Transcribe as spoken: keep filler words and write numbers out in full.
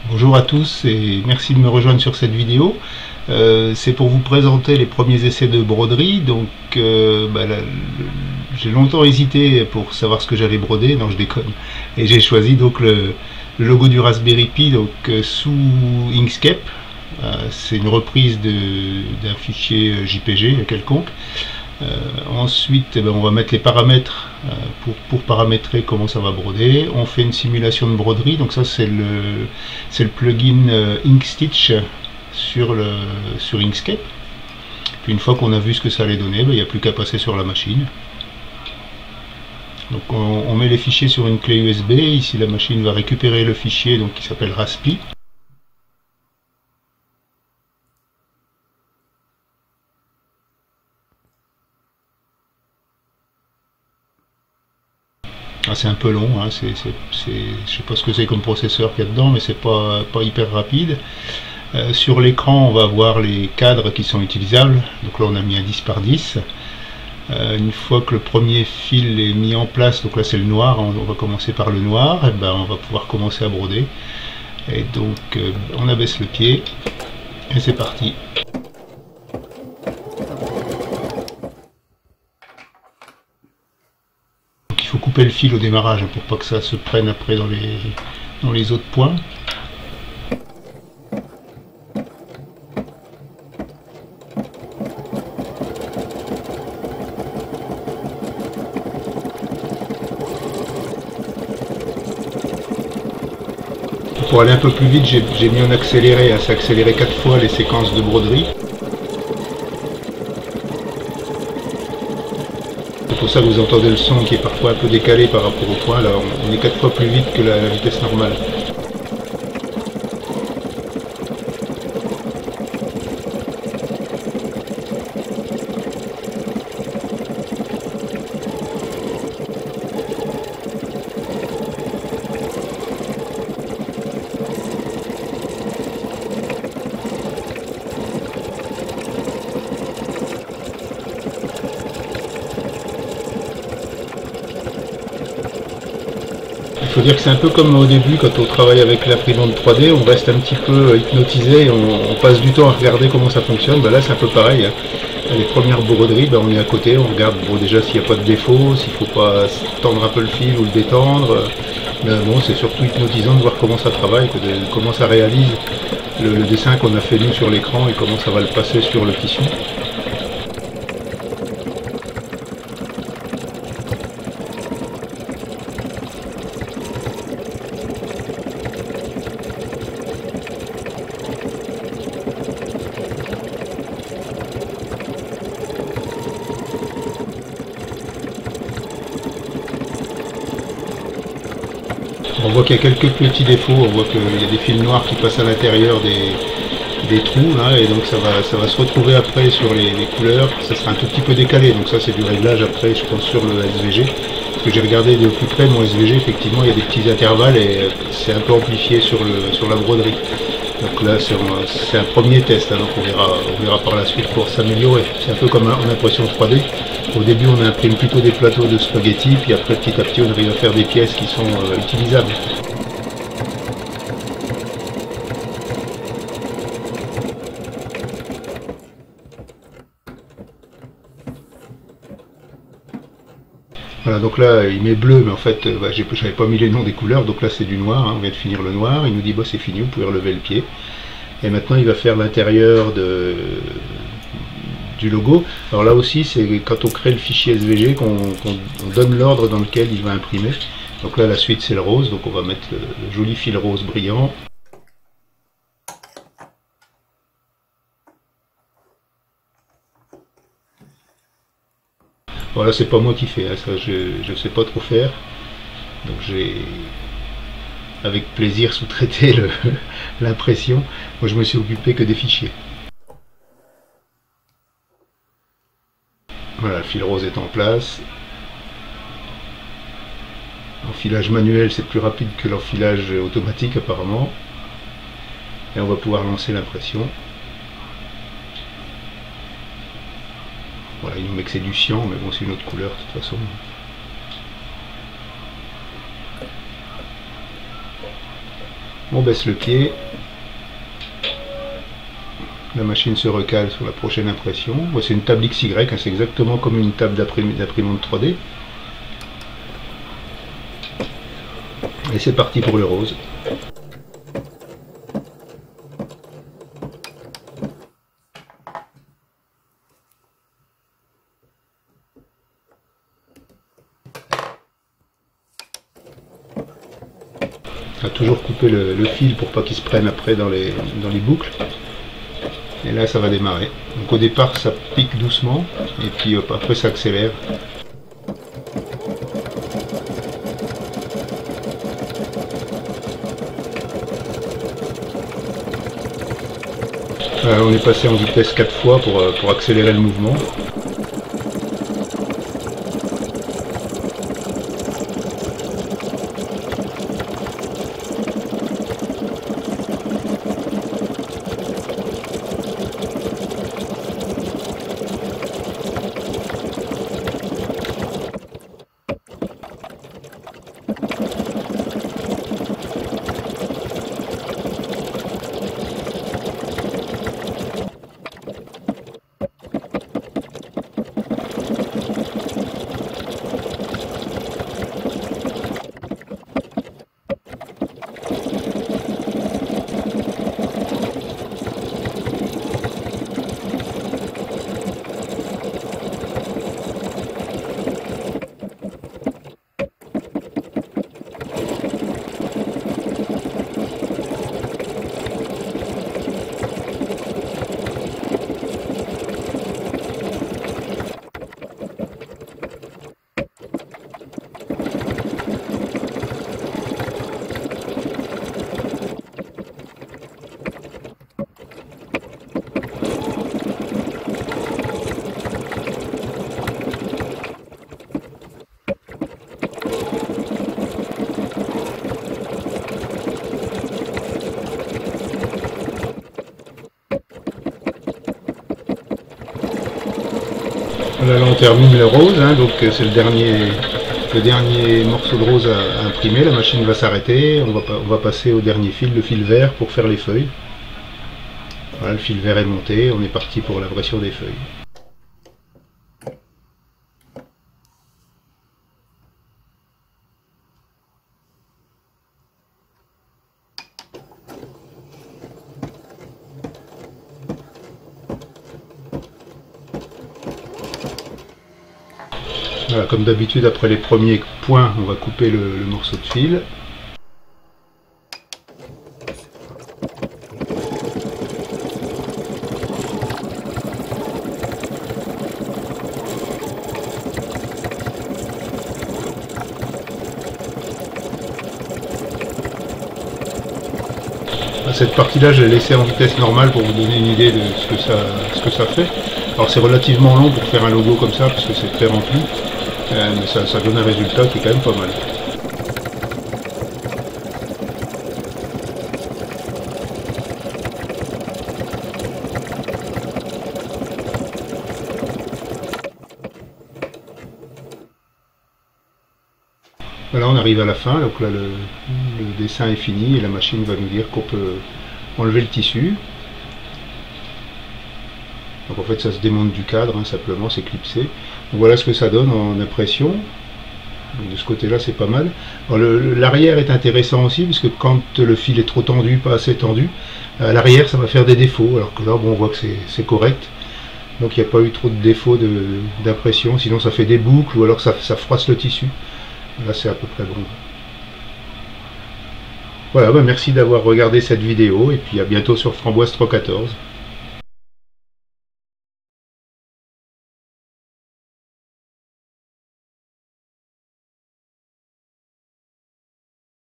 Bonjour à tous et merci de me rejoindre sur cette vidéo. Euh, c'est pour vous présenter les premiers essais de broderie. Donc euh, bah, j'ai longtemps hésité pour savoir ce que j'allais broder, non je déconne. Et j'ai choisi donc le, le logo du Raspberry Pi donc, euh, sous Inkscape. Euh, c'est une reprise d'un fichier J P G quelconque. Euh, ensuite, eh ben, on va mettre les paramètres euh, pour, pour paramétrer comment ça va broder. On fait une simulation de broderie, donc ça c'est le, c'est le plugin euh, Inkstitch sur, le, sur Inkscape. Puis une fois qu'on a vu ce que ça allait donner, ben, il n'y a plus qu'à passer sur la machine. Donc on, on met les fichiers sur une clé U S B. Ici la machine va récupérer le fichier donc, qui s'appelle Raspi. Ah, c'est un peu long, hein, c'est, c'est, c'est, je sais pas ce que c'est comme processeur qu'il y a dedans, mais c'est pas, pas hyper rapide. Euh, sur l'écran, on va voir les cadres qui sont utilisables. Donc là, on a mis un dix par dix. Euh, une fois que le premier fil est mis en place, donc là c'est le noir, on, on va commencer par le noir, et ben on va pouvoir commencer à broder. Et donc, euh, on abaisse le pied, et c'est parti. Il faut couper le fil au démarrage pour pas que ça se prenne après dans les, dans les autres points. Pour aller un peu plus vite, j'ai mis en accéléré, hein, c'est accéléré quatre fois les séquences de broderie. C'est pour ça que vous entendez le son qui est parfois un peu décalé par rapport au point. Là, on est quatre fois plus vite que la, la vitesse normale. Il faut dire que c'est un peu comme au début quand on travaille avec l'imprimante trois D, on reste un petit peu hypnotisé, et on, on passe du temps à regarder comment ça fonctionne. Ben là c'est un peu pareil, hein. Les premières broderies, ben on est à côté, on regarde bon, déjà s'il n'y a pas de défaut, s'il ne faut pas tendre un peu le fil ou le détendre. Mais bon, c'est surtout hypnotisant de voir comment ça travaille, comment ça réalise le, le dessin qu'on a fait nous sur l'écran et comment ça va le passer sur le tissu. On voit qu'il y a quelques petits défauts, on voit qu'il y a des fils noirs qui passent à l'intérieur des, des trous, là, et donc ça va, ça va se retrouver après sur les, les couleurs, ça sera un tout petit peu décalé, donc ça c'est du réglage après je pense sur le S V G. Parce que j'ai regardé de plus près mon S V G, effectivement il y a des petits intervalles et c'est un peu amplifié sur, le, sur la broderie. Donc là c'est un, un premier test, hein, donc on verra, on verra par la suite pour s'améliorer. C'est un peu comme en impression trois D. Au début on imprime plutôt des plateaux de spaghettis, puis après petit à petit on arrive à faire des pièces qui sont euh, utilisables. Voilà, donc là il met bleu, mais en fait bah, j'avais pas mis les noms des couleurs, donc là c'est du noir, hein, on vient de finir le noir, il nous dit bah c'est fini, vous pouvez relever le pied. Et maintenant il va faire l'intérieur de du logo. Alors là aussi c'est quand on crée le fichier S V G qu'on qu'on donne l'ordre dans lequel il va imprimer. Donc là la suite c'est le rose, donc on va mettre le, le joli fil rose brillant. Voilà, c'est pas moi qui fais, hein, ça je ne sais pas trop faire. Donc j'ai avec plaisir sous-traité l'impression. Moi je me suis occupé que des fichiers. Voilà, le fil rose est en place. L'enfilage manuel c'est plus rapide que l'enfilage automatique apparemment. Et on va pouvoir lancer l'impression. Voilà, il nous met que c'est du cyan, mais bon c'est une autre couleur de toute façon. On baisse le pied. La machine se recale sur la prochaine impression. C'est une table X Y, hein, c'est exactement comme une table d'imprimante trois D. Et c'est parti pour le rose. On va toujours couper le, le fil pour pas qu'il se prenne après dans les, dans les boucles. Et là ça va démarrer. Donc au départ ça pique doucement et puis hop, après ça accélère. Voilà, on est passé en vitesse quatre fois pour, pour accélérer le mouvement. Voilà, là on termine le rose, hein, donc c'est le dernier, le dernier morceau de rose à, à imprimer. La machine va s'arrêter, on va, on va passer au dernier fil, le fil vert, pour faire les feuilles. Voilà, le fil vert est monté, on est parti pour l'impression des feuilles. Voilà, comme d'habitude, après les premiers points, on va couper le, le morceau de fil. Cette partie-là, je l'ai laissée en vitesse normale pour vous donner une idée de ce que ça, ce que ça fait. Alors c'est relativement long pour faire un logo comme ça, parce que c'est très rempli. Euh, mais ça, ça donne un résultat qui est quand même pas mal. Voilà, on arrive à la fin, donc là le, le dessin est fini et la machine va nous dire qu'on peut enlever le tissu. Donc en fait ça se démonte du cadre, hein, simplement, c'est clipsé. Donc voilà ce que ça donne en impression. Donc de ce côté là c'est pas mal. L'arrière est intéressant aussi, parce que quand le fil est trop tendu, pas assez tendu, à l'arrière ça va faire des défauts, alors que là bon, on voit que c'est correct. Donc il n'y a pas eu trop de défauts d'impression, de, sinon ça fait des boucles ou alors ça, ça froisse le tissu. Là c'est à peu près bon. Voilà, bah merci d'avoir regardé cette vidéo et puis à bientôt sur Framboise trois quatorze.